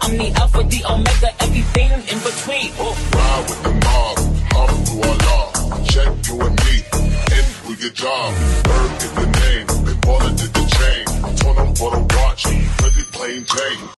I'm the alpha, the omega, everything in between. Ride with the mob, Alhamdulillah. Check you and me, and do your job.